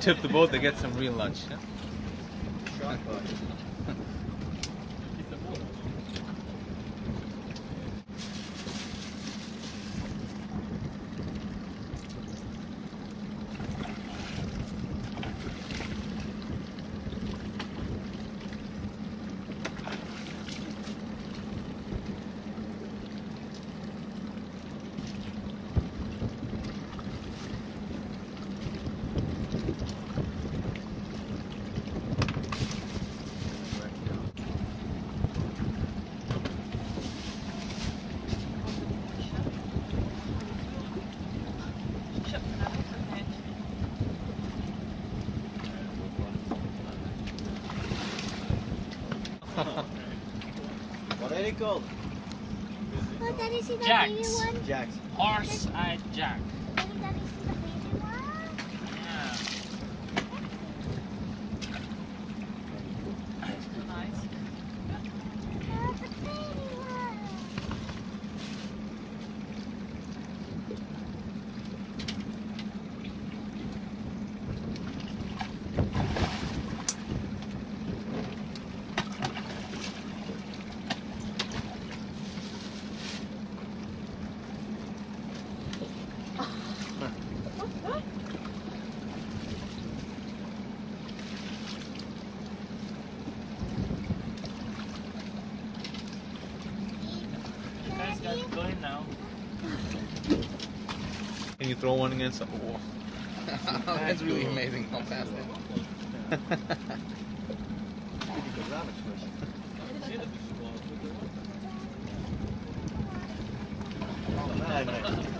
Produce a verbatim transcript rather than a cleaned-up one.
tip the boat, they get some real lunch. Yeah? What are they called? Oh, Daddy, see the Jacks. baby one? Jacks. Horse-eyed jack. Daddy, Daddy, see the baby one? Yeah. Nice. Oh, the baby one. You guys got to go in now. Can you throw one against the wall? That's really amazing how fast Nee, nee.